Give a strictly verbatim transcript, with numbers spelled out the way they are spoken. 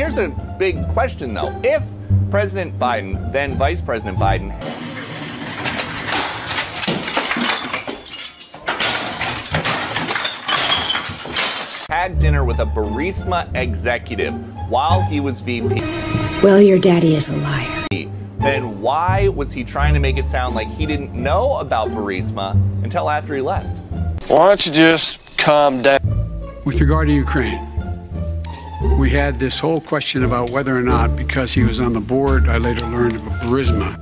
here's a big question, though. If President Biden, then Vice President Biden, had dinner with a Burisma executive while he was V P, well, your daddy is a liar. then why was he trying to make it sound like he didn't know about Burisma until after he left? Why don't you just calm down? With regard to Ukraine, we had this whole question about whether or not, because he was on the board, I later learned of a Burisma,